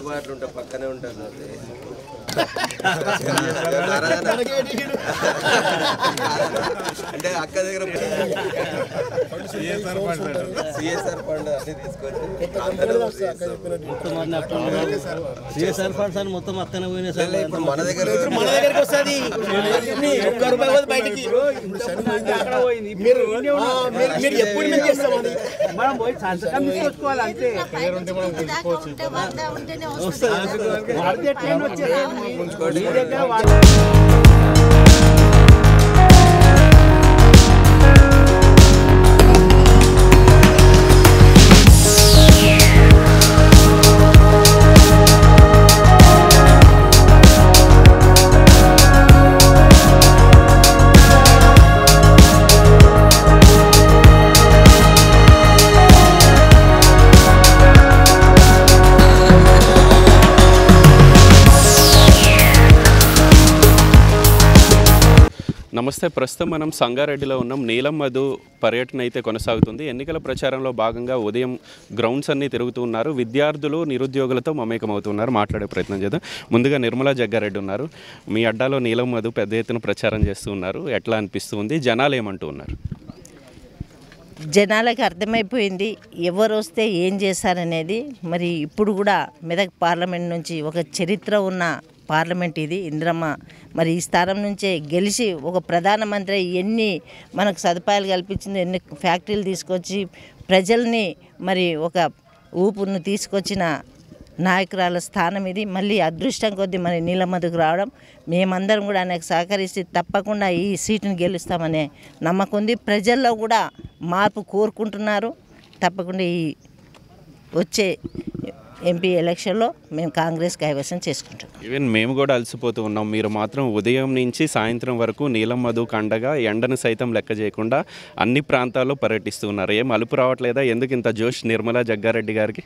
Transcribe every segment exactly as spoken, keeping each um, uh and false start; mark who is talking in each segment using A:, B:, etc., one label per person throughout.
A: అందుబాటులో ఉంటా పక్కనే ఉంటుంది అంటే అక్క దగ్గర సిఎస్ఆర్ ఫండ్ అన్ని తీసుకొచ్చి
B: సిఎస్ఆర్ ఫండ్స్ అని మొత్తం అక్కనే పోయినాయి సార్.
A: ఇప్పుడు మన దగ్గర
C: మన దగ్గరికి వస్తుంది ఒక్క రూపాయి పోదు బయటికి. మీరు మీరు ఎప్పుడు మేము చేస్తామని
D: మనం పోయి సంతకం తీసుకోవాలి అంతే.
E: నమస్తే. ప్రస్తుతం మనం సంగారెడ్డిలో ఉన్నాం. నీలం మధు పర్యటన అయితే కొనసాగుతుంది. ఎన్నికల ప్రచారంలో భాగంగా ఉదయం గ్రౌండ్స్ అన్నీ తిరుగుతూ ఉన్నారు. విద్యార్థులు నిరుద్యోగులతో మమేకమవుతున్నారు. మాట్లాడే ప్రయత్నం చేద్దాం. ముందుగా నిర్మలా జగ్గారెడ్డి ఉన్నారు. మీ అడ్డాలో నీలం మధు పెద్ద ఎత్తున ప్రచారం చేస్తూ ఉన్నారు. ఎట్లా అనిపిస్తుంది? జనాలు ఏమంటూ ఉన్నారు?
F: జనాలకు అర్థమైపోయింది ఎవరు వస్తే ఏం చేశారనేది. మరి ఇప్పుడు కూడా మెదక్ పార్లమెంట్ నుంచి ఒక చరిత్ర ఉన్న పార్లమెంట్ ఇది. ఇందిరమ్మ మరి ఈ స్థానం నుంచే గెలిచి ఒక ప్రధానమంత్రి ఎన్ని మనకు సదుపాయాలు కల్పించింది, ఎన్ని ఫ్యాక్టరీలు తీసుకొచ్చి ప్రజల్ని మరి ఒక ఊపును తీసుకొచ్చిన నాయకురాల స్థానం ఇది. మళ్ళీ అదృష్టం కొద్దీ మరి నీలం మధుకు రావడం, మేమందరం కూడా ఆయనకు సహకరిస్తే తప్పకుండా ఈ సీటును గెలుస్తామనే నమ్మకం ఉంది. ప్రజల్లో కూడా మార్పు కోరుకుంటున్నారు. తప్పకుండా ఈ వచ్చే ఎంపీ ఎలక్షన్లో మేము కాంగ్రెస్ కైవసం చేసుకుంటాం.
E: ఈవెన్ మేము కూడా అలసిపోతూ ఉన్నాం. మీరు మాత్రం ఉదయం నుంచి సాయంత్రం వరకు నీలం మధు కండగా ఎండను సైతం లెక్క చేయకుండా అన్ని ప్రాంతాల్లో పర్యటిస్తూ ఉన్నారు. ఏం అలుపు రావట్లేదా? ఎందుకు ఇంత జోష్ నిర్మలా జగ్గారెడ్డి గారికి?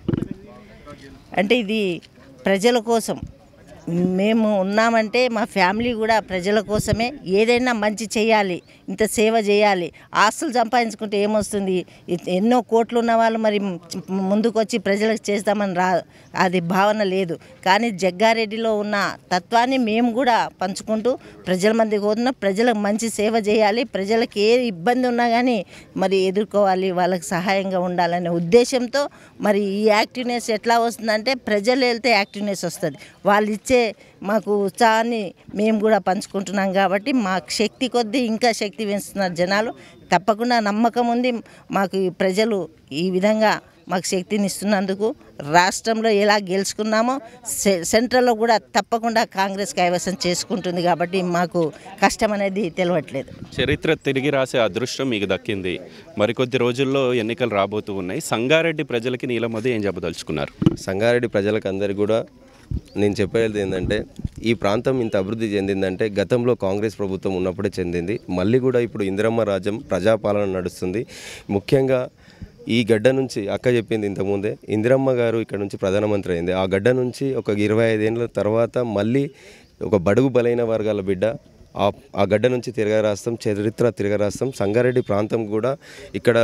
F: అంటే ఇది ప్రజల కోసం మేము ఉన్నామంటే మా ఫ్యామిలీ కూడా ప్రజల కోసమే. ఏదైనా మంచి చేయాలి, ఇంత సేవ చేయాలి. ఆస్తులు సంపాదించుకుంటే ఏమొస్తుంది? ఎన్నో కోట్లు ఉన్న వాళ్ళు మరి ముందుకు వచ్చి ప్రజలకు చేస్తామని రా అది భావన లేదు. కానీ జగ్గారెడ్డిలో ఉన్న తత్వాన్ని మేము కూడా పంచుకుంటూ ప్రజల మధ్యకి పోతున్నా. ప్రజలకు మంచి సేవ చేయాలి, ప్రజలకు ఏ ఇబ్బంది ఉన్నా కానీ మరి ఎదుర్కోవాలి, వాళ్ళకి సహాయంగా ఉండాలనే ఉద్దేశంతో మరి ఈ యాక్టివ్నెస్ ఎట్లా వస్తుందంటే ప్రజలు వెళ్తే యాక్టివ్నెస్ వస్తుంది. వాళ్ళు ఇచ్చే మాకు ఉత్సాహాన్ని మేము కూడా పంచుకుంటున్నాం. కాబట్టి మాకు శక్తి కొద్దీ ఇంకా శక్తి పెంచుతున్నారు జనాలు. తప్పకుండా నమ్మకం ఉంది మాకు. ప్రజలు ఈ విధంగా మాకు శక్తిని ఇస్తున్నందుకు రాష్ట్రంలో ఎలా గెలుచుకున్నామో సెంట్రల్లో కూడా తప్పకుండా కాంగ్రెస్ కైవసం చేసుకుంటుంది. కాబట్టి మాకు కష్టం అనేది తెలియట్లేదు.
E: చరిత్ర తిరిగి రాసే అదృష్టం మీకు దక్కింది. మరికొద్ది రోజుల్లో ఎన్నికలు రాబోతూ ఉన్నాయి. సంగారెడ్డి ప్రజలకి నీలం మధు ఏం చెప్పదలుచుకున్నారు?
A: సంగారెడ్డి ప్రజలకు అందరికీ కూడా నేను చెప్పేది ఏంటంటే, ఈ ప్రాంతం ఇంత అభివృద్ధి చెందిందంటే గతంలో కాంగ్రెస్ ప్రభుత్వం ఉన్నప్పుడే చెందింది. మళ్ళీ కూడా ఇప్పుడు ఇందిరమ్మ రాజ్యం ప్రజాపాలన నడుస్తుంది. ముఖ్యంగా ఈ గడ్డ నుంచి అక్క చెప్పింది ఇంతకుముందే, ఇందిరమ్మ గారు ఇక్కడ నుంచి ప్రధానమంత్రి అయింది. ఆ గడ్డ నుంచి ఒక ఇరవై ఐదేళ్ళ తర్వాత మళ్ళీ ఒక బడుగు బలైన వర్గాల బిడ్డ ఆ గడ్డ నుంచి తిరగరాస్తాం, చరిత్ర తిరగరాస్తాం. సంగారెడ్డి ప్రాంతం కూడా ఇక్కడ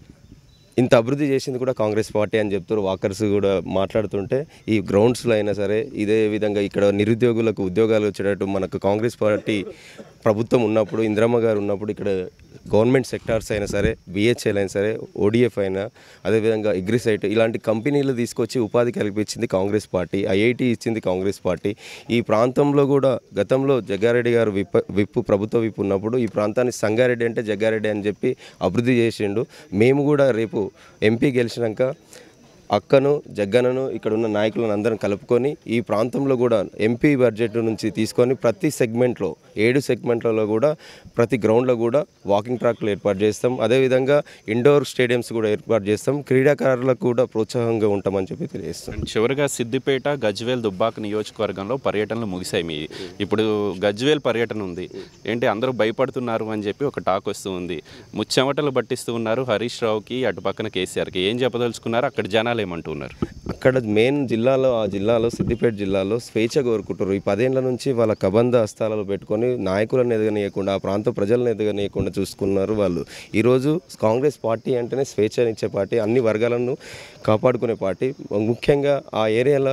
A: ఇంత అభివృద్ధి చేసింది కూడా కాంగ్రెస్ పార్టీ అని చెప్తారు. వాకర్స్ కూడా మాట్లాడుతుంటే ఈ గ్రౌండ్స్లో అయినా సరే ఇదే విధంగా ఇక్కడ నిరుద్యోగులకు ఉద్యోగాలు వచ్చేటట్టు మనకు కాంగ్రెస్ పార్టీ ప్రభుత్వం ఉన్నప్పుడు, ఇందిరమ్మ గారు ఉన్నప్పుడు ఇక్కడ గవర్నమెంట్ సెక్టార్స్ అయినా సరే, బిహెచ్ఎల్ అయినా సరే, ఓడిఎఫ్ అయినా, అదేవిధంగా అగ్రిసైట్ ఇలాంటి కంపెనీలు తీసుకొచ్చి ఉపాధి కల్పించింది కాంగ్రెస్ పార్టీ. ఐఐటి ఇచ్చింది కాంగ్రెస్ పార్టీ. ఈ ప్రాంతంలో కూడా గతంలో జగ్గారెడ్డి గారు విప్ విప్పు ప్రభుత్వ విప్పు ఉన్నప్పుడు ఈ ప్రాంతాన్ని సంగారెడ్డి అంటే జగ్గారెడ్డి అని చెప్పి అభివృద్ధి చేసిండు. మేము కూడా రేపు ఎంపీ గెలిచినాక అక్కను జగ్గనను ఇక్కడ ఉన్న నాయకులను అందరం కలుపుకొని ఈ ప్రాంతంలో కూడా ఎంపీ బడ్జెట్ నుంచి తీసుకొని ప్రతి సెగ్మెంట్లో ఏడు సెగ్మెంట్లలో కూడా ప్రతి గ్రౌండ్లో కూడా వాకింగ్ ట్రాక్లు ఏర్పాటు చేస్తాం. అదేవిధంగా ఇండోర్ స్టేడియంస్ కూడా ఏర్పాటు చేస్తాం. క్రీడాకారులకు కూడా ప్రోత్సాహంగా ఉంటామని చెప్పి తెలియజేస్తాం.
E: చివరిగా సిద్దిపేట, గజ్వేల్, దుబ్బాక నియోజకవర్గంలో పర్యటనలు ముగిశాయి. మీ ఇప్పుడు గజ్వేల్ పర్యటన ఉంది. ఏంటి అందరూ భయపడుతున్నారు అని చెప్పి ఒక టాక్ వస్తూ ఉంది. ముచ్చెమటలు పట్టిస్తూ ఉన్నారు హరీష్ రావుకి, అటు పక్కన కేసీఆర్కి. ఏం చెప్పదలుచుకున్నారు? అక్కడ జనాలు ఏమంటున్నారు?
A: అక్కడ మెయిన్ జిల్లాలో ఆ జిల్లాలో సిద్దిపేట జిల్లాలో స్వేచ్ఛ కోరుకుంటారు. ఈ పదేళ్ల నుంచి వాళ్ళ కబంధ హస్తాలలో పెట్టుకొని నాయకులను ఎదగనీయకుండా, ఆ ప్రాంత ప్రజలను ఎదగనీయకుండా చూసుకున్నారు వాళ్ళు. ఈరోజు కాంగ్రెస్ పార్టీ అంటేనే స్వేచ్ఛనిచ్చే పార్టీ, అన్ని వర్గాలను కాపాడుకునే పార్టీ. ముఖ్యంగా ఆ ఏరియాలో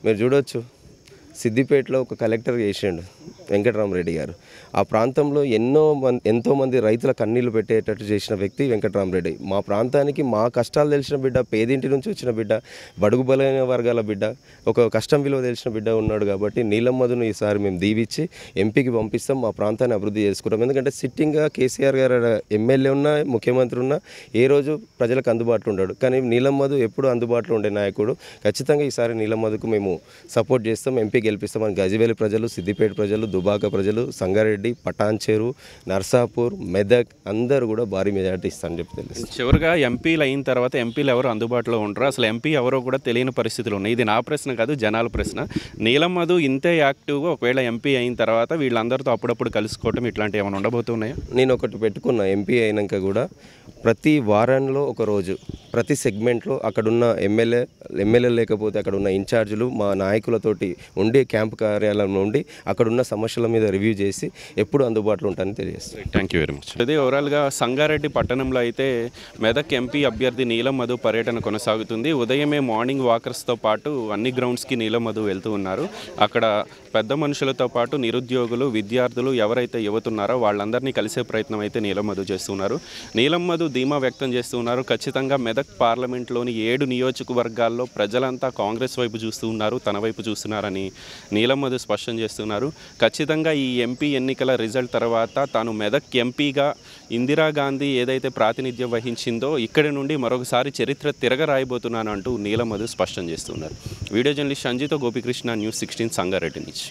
A: మీరు చూడొచ్చు, సిద్దిపేటలో ఒక కలెక్టర్ చేసిండు వెంకటరామరెడ్డి గారు. ఆ ప్రాంతంలో ఎన్నో మంది ఎంతోమంది రైతుల కన్నీళ్లు పెట్టేటట్టు చేసిన వ్యక్తి వెంకటరామరెడ్డి. మా ప్రాంతానికి మా కష్టాలు తెలిసిన బిడ్డ, పేదింటి నుంచి వచ్చిన బిడ్డ, బడుగు బలైన వర్గాల బిడ్డ, ఒక కష్టం విలువ తెలిసిన బిడ్డ ఉన్నాడు. కాబట్టి నీలం మధును ఈసారి మేము దీవించి ఎంపీకి పంపిస్తాం, మా ప్రాంతాన్ని అభివృద్ధి చేసుకుంటాం. ఎందుకంటే సిట్టింగ్గా కేసీఆర్ గారు ఎమ్మెల్యే ఉన్నా, ముఖ్యమంత్రి ఉన్నా ఏ రోజు ప్రజలకు అందుబాటులో ఉంటాడు. కానీ నీలం మధు ఎప్పుడు అందుబాటులో ఉండే నాయకుడు. ఖచ్చితంగా ఈసారి నీలం మధుకు మేము సపోర్ట్ చేస్తాం, ఎంపీ గెలిపిస్తామని గజివేలి ప్రజలు, సిద్దిపేట ప్రజలు, దుబాక ప్రజలు, సంగారెడ్డి, పటాన్చెరు, నర్సాపూర్, మెదక్ అందరూ కూడా భారీ మెజార్టీ ఇస్తారని చెప్పి తెలుసు.
E: చివరిగా ఎంపీలు అయిన తర్వాత ఎంపీలు ఎవరు అందుబాటులో ఉంటారు, అసలు ఎంపీ ఎవరో కూడా తెలియని పరిస్థితులు ఉన్నాయి. ఇది నా ప్రశ్న కాదు, జనాల ప్రశ్న. నీలం మధు ఇంతే యాక్టివ్గా ఒకవేళ ఎంపీ అయిన తర్వాత వీళ్ళందరితో అప్పుడప్పుడు కలుసుకోవటం ఇట్లాంటివి ఏమైనా ఉండబోతున్నాయా?
A: నేను ఒకటి పెట్టుకున్నా, ఎంపీ అయినాక కూడా ప్రతి వారంలో ఒక రోజు ప్రతి సెగ్మెంట్లో అక్కడున్న ఎమ్మెల్యే ఎమ్మెల్యే లేకపోతే అక్కడ ఉన్న ఇన్ఛార్జీలు మా నాయకులతోటి ఉండి క్యాంపు కార్యాలయంలో ఉండి అక్కడున్న సమస్యల మీద రివ్యూ చేసి ఎప్పుడు అందుబాటులో ఉంటానని తెలియజేస్తాను.
E: Thank you very much. అదే ఓవరాల్గా సంగారెడ్డి పట్టణంలో అయితే మెదక్ ఎంపీ అభ్యర్థి నీలం మధు పర్యటన కొనసాగుతుంది. ఉదయమే మార్నింగ్ వాకర్స్తో పాటు అన్ని గ్రౌండ్స్కి నీలం మధు వెళ్తూ ఉన్నారు. అక్కడ పెద్ద మనుషులతో పాటు నిరుద్యోగులు, విద్యార్థులు ఎవరైతే యువతున్నారో వాళ్ళందరినీ కలిసే ప్రయత్నం అయితే నీలం మధు చేస్తున్నారు. నీలం మధు ధీమా వ్యక్తం చేస్తున్నారు. ఖచ్చితంగా మెదక్ పార్లమెంట్లోని ఏడు నియోజకవర్గాల్లో ప్రజలంతా కాంగ్రెస్ వైపు చూస్తూ ఉన్నారు, తన వైపు చూస్తున్నారని నీలం మధు స్పష్టం చేస్తున్నారు. ఖచ్చితంగా ఈ ఎంపీ ఎన్నికల రిజల్ట్ తర్వాత తాను మెదక్ ఎంపీగా ఇందిరాగాంధీ ఏదైతే ప్రాతినిధ్యం వహించిందో ఇక్కడి నుండి మరొకసారి చరిత్ర తిరగరాయబోతున్నాను అంటూ నీలం మధు స్పష్టం చేస్తున్నారు. వీడియో జర్నలిస్ట్ సంజీతో గోపికృష్ణ, న్యూస్ సిక్స్టీన్ సంగారెడ్డి నుంచి.